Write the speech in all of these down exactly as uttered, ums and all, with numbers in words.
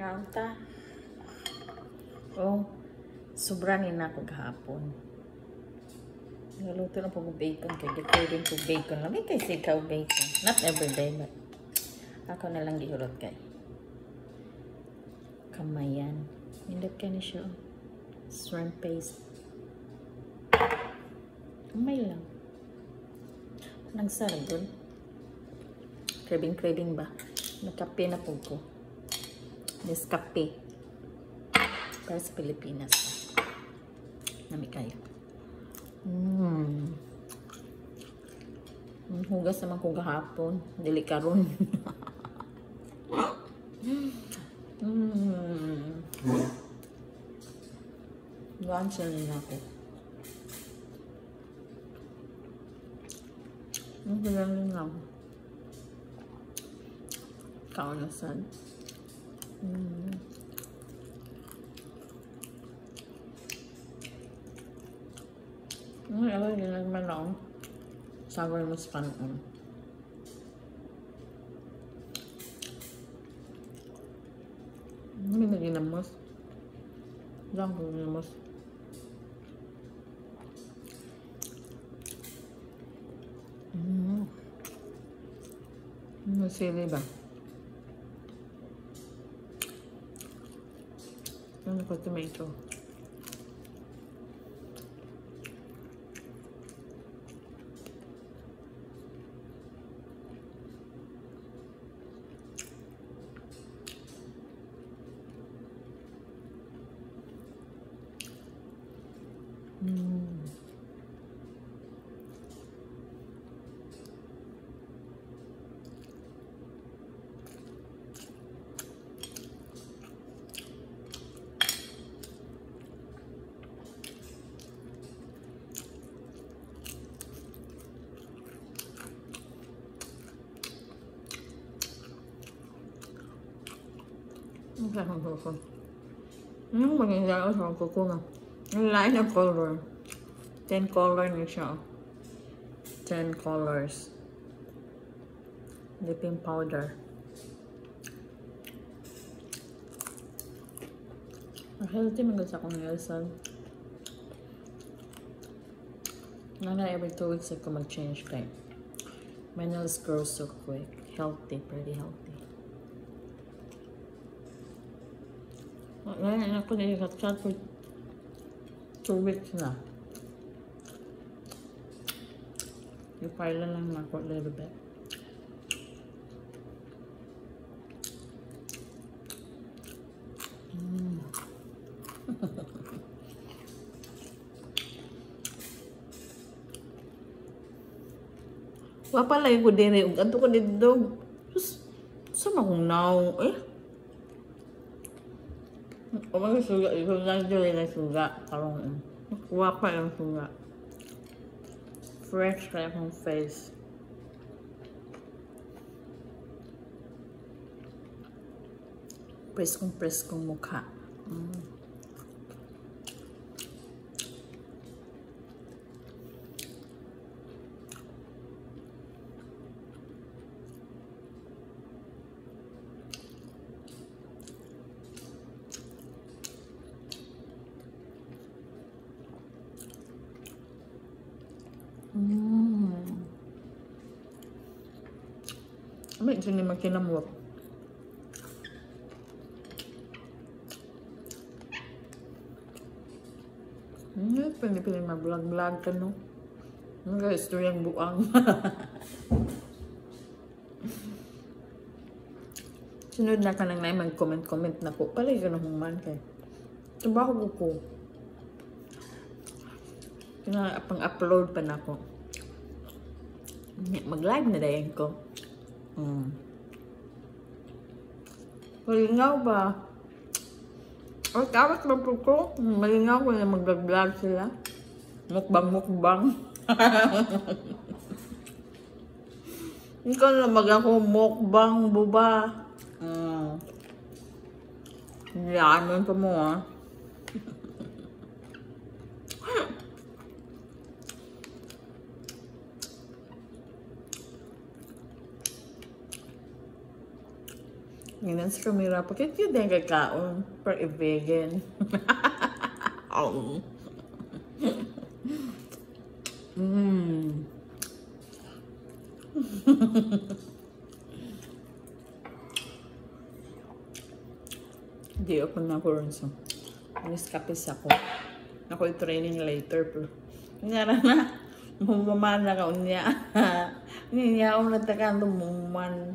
Kaon ta. Oh, sobra ni na ako gahapon. Naluto na po ko bacon kay gicraving ko bacon. Lami kay sikaw bacon. Not everyday but ako na lang gihulot kay. Kamayan. Indot ka na siya. Shrimp paste. Kamay lang. Nagsarap doon. Craving craving ba? Nakape na po ko. Nescafe. Para sa Pilipinas. Nami kayo. Mmm. Hugas naman ko gahapon. Dili karon. Mmm. Lunch na rin ako. Ang galing lang. Kaon na sad. Mm. Mm, alam nyo naman ako. Sour mas panon. Hindi na ginamos. Diyan ko ginamos. Mm. Masili ba? Ano ko tomato? Mm. Ang sarap ko. Ano maganda ako sa kuko nga? Ang line of color. ten color na siya. ten colors. Dipping powder. Ang healthy man sa akong nilsan. Nga na every two weeks ako mag-change kay. My nails grow so quick. Healthy, pretty healthy. Ngayon ako nilikat-kat for two weeks na. I-file lang ako a little bit. Mm. Wapalay ko din eh. Ganto ko dito. Sama kong now eh. O mga suga, ito lang dili na suga. Parang, wapa yung suga. Fresh kaya akong face. Preskong preskong mukha. Mm. Mm. Ambil sini makin lembut. Ini pilih-pilih mah vlog-vlog kan no. Enggak istorya yang buang. Sunod na ka nang na mag-comment-comment na po. Palay ka na human kay. Trabaho ko ko. Kaya pang-upload pa na ako. Mag-live na dayan ko. Hmm. Malingaw ba? O, tawag ba po ko? Malingaw ko na mag-vlog sila. Mukbang-mukbang. Ikaw na mag ako mukbang, buba. Hmm. Yaman pa mo ah. Ngayon sa kamera, bakit yun din kakaon for a vegan? Oh. Mm. Hindi ako na ko rin sa niskapis ako. Ako i-training later pero nyara na mamamana ka unya. Niya ako natakan tumuman.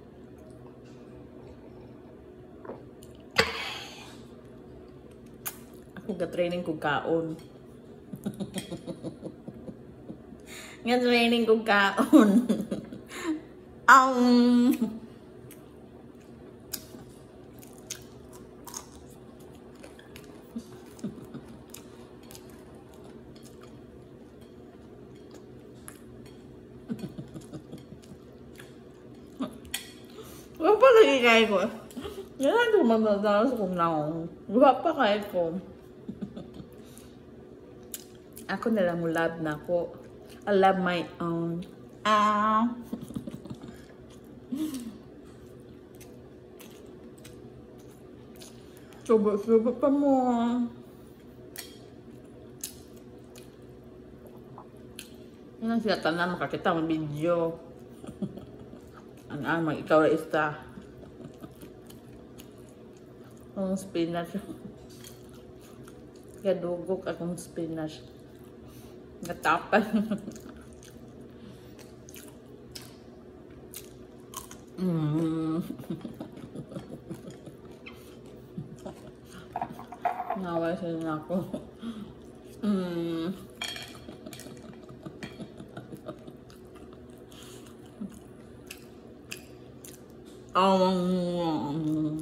Ako ka-training ko kaon. Nga training ko kaon. Um, Wala pa lagi kain ko. Yan ang dumadalas kong naong. Wala pa kain ko. Ako na lang love na ako. I love my own. Ah. Soba-soba pa mo. Yan ang sila tanan makakita ng video. Ang amang ikaw na isa. Ang spinach. Gadugok akong spinach. Ngatapan. Mm. Naway sila ako. Mm. Um,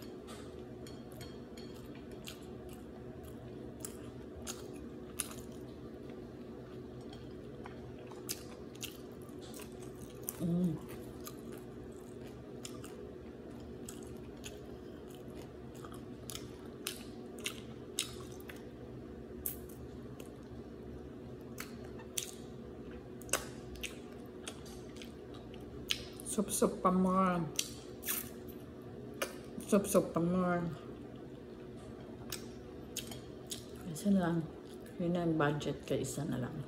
mm. Sup-sup pa mo. Sup-sup pa more. Isa na lang. Yun na yung budget ka. Isa na lang.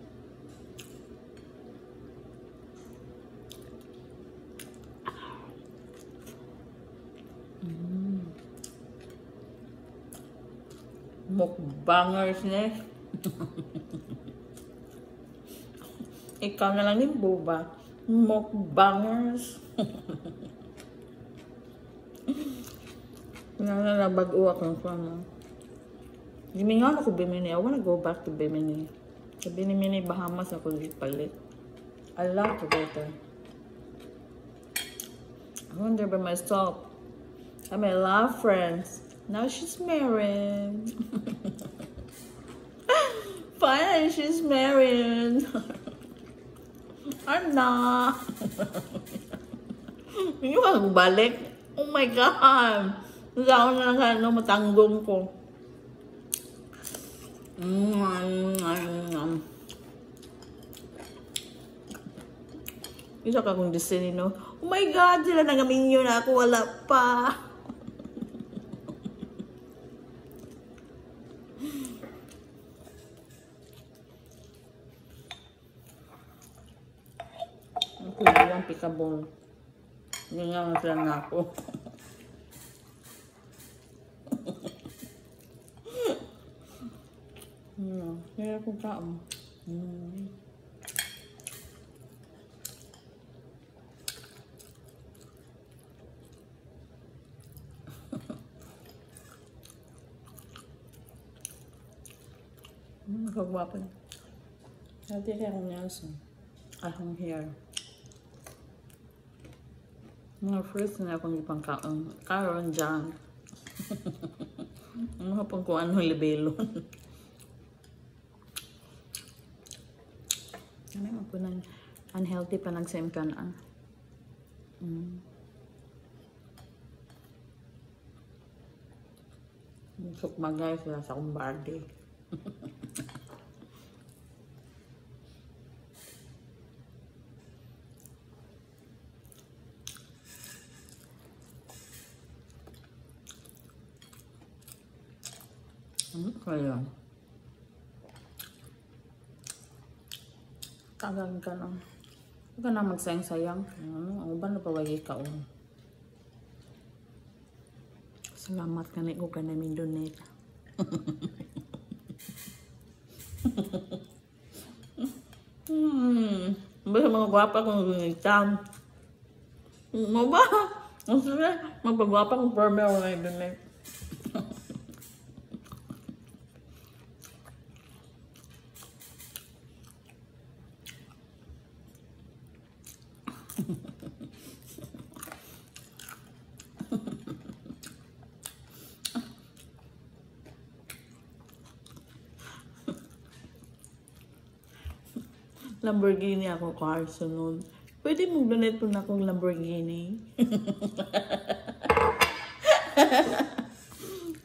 Mm. Mukbangers na. Ikaw na lang yung boba. Mukbangers. Nga na bag-uwa kong sama. Hindi nga ako Bimini. I wanna go back to Bimini. Sa Bimini, Bahamas ako palit. I love to go there. I wonder by myself. I may love friends. Now she's married. Finally, she's married. Ana. Hindi ko balik. Oh my God. Nagawa na lang ano, matanggong ko. Mm, mm, mm. Isa ka kong disin, no? Oh my God, sila nagaminyo na ako, wala pa. Ako yung pikabong. Hindi nga sila na ako. Hmm, kaya ko kaam. Hmm. Hmm, kagwapo na. Dati kaya akong nasa. Akong hair. Mga fruits na akong ipang kaon. Karon dyan. Ano pang kung ano libelon. Ano yung po ng unhealthy pa nag-same ka na. Mm. Sukmagay sila sa kumbarde. Hmm, kaya. Tagal ka lang. Huwag ka na magsayang-sayang. Ano, ang ba na pawagi ka o. Salamat ka na ko ka namin donate. Hmm. Basta mga gwapa kong gunitang. Mo ba? Ang sige, magpagwapa kong perme ako na donate. Lamborghini ako car sunod. Pwede mong donate po na akong Lamborghini.